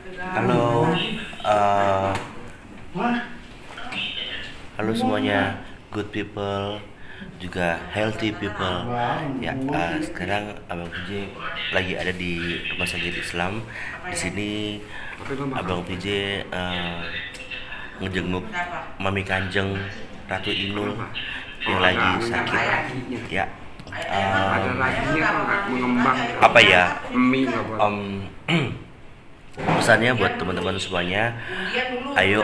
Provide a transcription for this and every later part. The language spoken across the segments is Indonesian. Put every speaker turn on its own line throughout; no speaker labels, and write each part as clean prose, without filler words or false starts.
Halo, eh, halo semuanya, good people, juga healthy people. Ya, sekarang Abang PJ lagi ada di Rumah Sakit Islam. Di sini Abang PJ ngejenguk Mami Kanjeng Ratu Inul yang lagi sakit. Ya,
Ada lakinya kok nggak mengembang.
apa ya?
Mie nggak boleh.
Pesannya buat teman-teman semuanya, ayo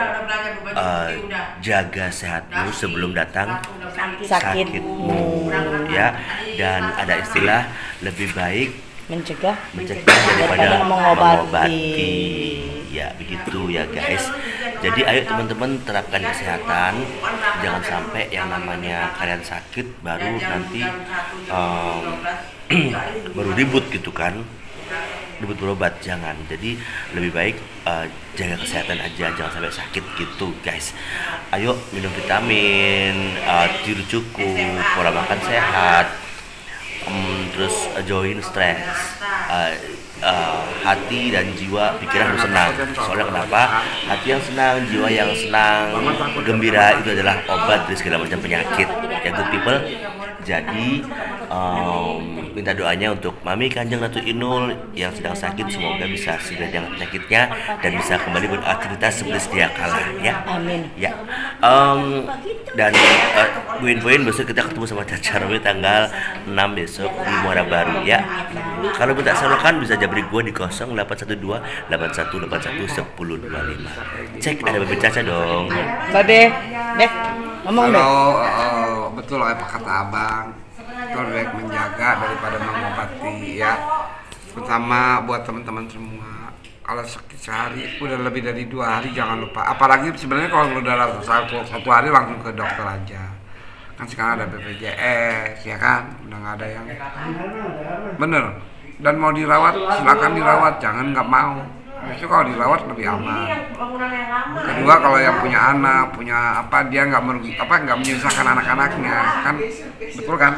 jaga sehatmu sebelum datang sakitmu, ya. Dan ada istilah lebih baik
mencegah
daripada
mengobati.
mengobati. Ya begitu ya guys. Jadi ayo teman-teman terapkan kesehatan, jangan sampai yang namanya kalian sakit baru nanti baru ribut gitu kan. Ribut berobat, jangan. Jadi lebih baik jaga kesehatan aja, jangan sampai sakit gitu guys. Ayo minum vitamin, tidur cukup, pola makan sehat, terus jauhin stres, hati dan jiwa pikiran harus senang. Soalnya kenapa? Hati yang senang, jiwa yang senang, gembira itu adalah obat dari segala macam penyakit ya good people. Jadi minta doanya untuk Mami Kanjeng Ratu Inul yang sedang sakit, semoga bisa segera dengan penyakitnya dan bisa kembali beraktivitas seperti sedia kala ya.
Amin.
Ya. Dan gue infoin besok kita ketemu sama Caca Romi tanggal 6 besok di Muara Baru ya. Kalau minta solokan bisa jabri gue di 0812 8181 1025. Cek ada Babe Caca dong.
Babe, deh, ngomong deh.
Kalau betul apa kata abang, itu lebih baik menjaga daripada mengobati ya. Pertama buat teman-teman semua, kalau sakit sehari udah lebih dari 2 hari jangan lupa. Apalagi sebenarnya kalau udah satu hari langsung ke dokter aja. Kan sekarang ada BPJS ya kan, udah nggak ada yang bener. Dan mau dirawat silakan dirawat, jangan nggak mau. Itu kalau dirawat lebih aman. Kedua kalau yang punya anak, punya apa, dia nggak merugi, nggak menyusahkan anak-anaknya kan, betul kan?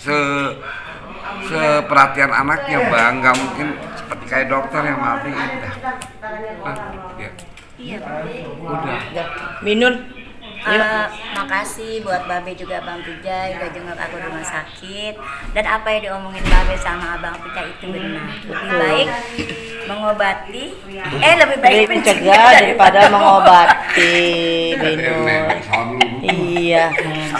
Seperhatian anaknya bang, nggak mungkin seperti kayak dokter yang matiin dah. Ya.
Iya.
Udah.
Minun.
Makasih buat Babe juga Bang Pijay udah jenguk aku di rumah sakit. Dan apa yang diomongin Babe sama Abang Pijay itu benar. Lebih baik mengobati, lebih baik
mencegah daripada mengobati. Minun. Iya.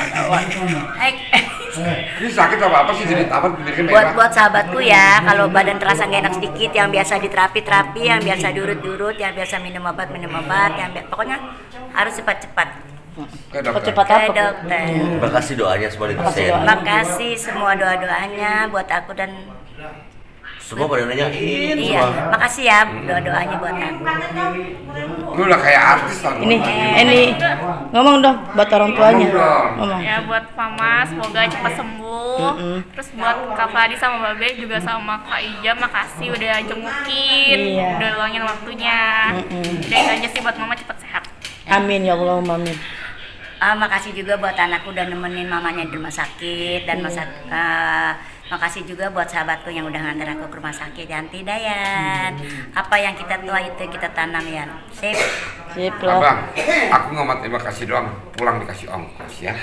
Ini sakit apa sih jadi apa?
Buat sahabatku ya, kalau badan terasa nggak enak sedikit, yang biasa diterapi, yang biasa diurut-urut, yang biasa minum obat, yang pokoknya harus cepat-cepat
Ke dokter.
Cepat
ke
apa?
dokter.
Terima kasih doanya semua di present.
Makasih semua doa-doanya buat aku dan
Semua pada nanyain
iya,
semua.
makasih ya doa-doanya buat aku.
Lu udah kayak artis tau.
Ini ngomong dong buat orang tuanya. Ngomong.
Ya buat Mama semoga cepat sembuh. Terus buat Kak Fadi sama Babe juga sama Kak Ija makasih udah jengukin,
Iya.
udah luangin waktunya. Udah itu aja sih buat Mama cepat sehat.
Amin ya Allah, amin.
Makasih juga buat anakku udah nemenin mamanya di rumah sakit dan makasih juga buat sahabatku yang udah nganter aku ke rumah sakit. Yanti Dayan, apa yang kita tua itu kita tanam ya. Sip.
Sip lah.
Abang, aku ngomong terima kasih doang, pulang dikasih ongkos ya.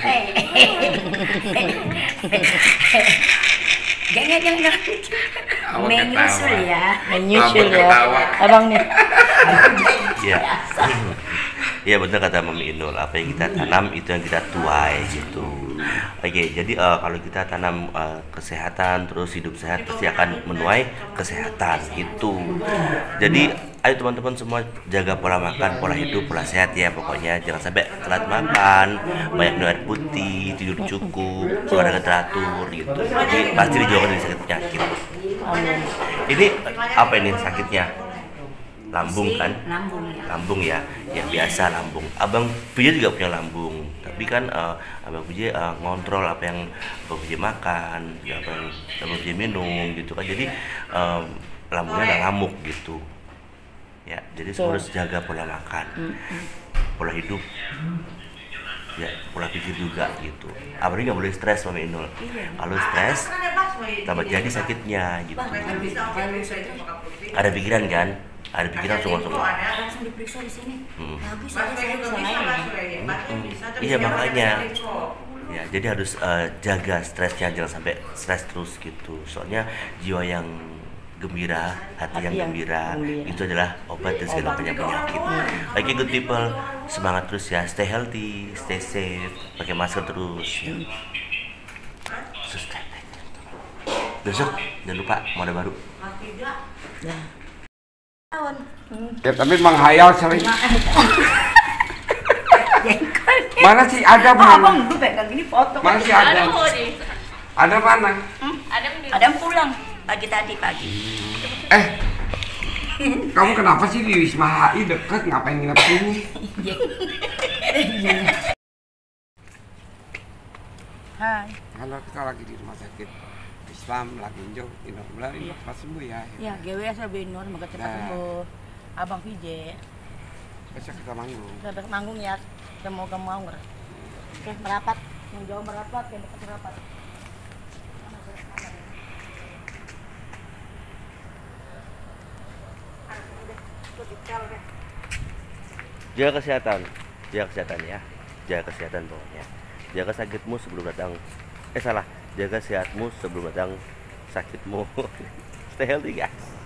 Jangan. Menyusul ya.
Menyusul
Abang
ya.
ketawa.
Abang nih.
Iya. Iya benar kata Mami Inul, apa yang kita tanam itu yang kita tuai gitu. Oke, jadi kalau kita tanam kesehatan terus hidup sehat pasti akan menuai kesehatan gitu. Jadi ayo teman-teman semua jaga pola makan, pola hidup, pola sehat ya pokoknya. Jangan sampai telat makan, banyak minum air putih, tidur cukup, olahraga teratur gitu. Jadi pasti dijauhkan dari sakit penyakit.
Amin.
Ini apa ini sakitnya? Lambung kan?
Lambung ya.
Ya biasa lambung. Abang Puja juga punya lambung, tapi kan Abang Puja ngontrol apa yang Abang Puja makan, apa yang Abang Puja minum gitu kan. Jadi lambungnya nggak ngamuk gitu. Ya, jadi harus jaga pola makan, pola hidup, ya pola pikir juga gitu. Apalagi nggak boleh stres sama Inul. Kalau stres tambah jadi sakitnya gitu. Ada pikiran kan? Ada pikiran semua.
Langsung diperiksa di sini. Bagus aja saya bisa main.
Iya makanya. Ya, jadi harus jaga stresnya, jangan sampai stres terus gitu. Soalnya jiwa yang gembira, hati yang gembira, itu adalah obat dari segala penyakit. Oke, good people, semangat terus ya, stay healthy, stay safe, pakai masker terus. Ya. Subscribe. Besok jangan lupa mau ada baru.
Ya tapi menghayal sering. Mana sih ada mana?
Abang gue pegang gini foto.
Mana sih ada? Ada mana?
Ada yang pulang pagi.
Kamu kenapa sih di Wisma HI deket? Ngapain nginep sini?
Hai.
Halo, kita lagi di rumah sakit Islam lagi jauh. Mudah-mudahan ini cepat sembuh ya.
Ya, GWS Binur, semoga cepat sembuh. Abang VJ.
Besok kita manggung.
Kita besok manggung ya. Semoga mau. Oke, merapat. Yang jauh merapat, yang dekat merapat.
Jaga kesehatan ya, jaga kesehatan pokoknya. Jaga sakitmu sebelum datang. Jaga sehatmu sebelum datang sakitmu. Stay healthy guys.